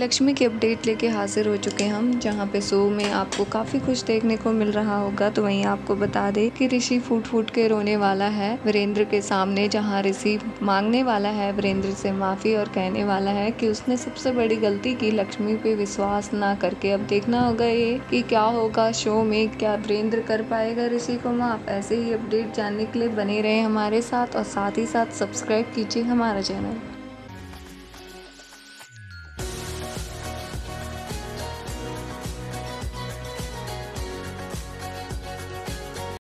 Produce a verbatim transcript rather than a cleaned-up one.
लक्ष्मी की अपडेट लेके हाजिर हो चुके हैं हम, जहां पे शो में आपको काफ़ी कुछ देखने को मिल रहा होगा। तो वहीं आपको बता दें कि ऋषि फूट फूट के रोने वाला है वीरेंद्र के सामने, जहां ऋषि मांगने वाला है वीरेंद्र से माफ़ी और कहने वाला है कि उसने सबसे बड़ी गलती की लक्ष्मी पे विश्वास ना करके। अब देखना होगा ये कि क्या होगा शो में, क्या वीरेंद्र कर पाएगा ऋषि को माफ़। ऐसे ही अपडेट जानने के लिए बने रहे हमारे साथ और साथ ही साथ सब्सक्राइब कीजिए हमारा चैनल।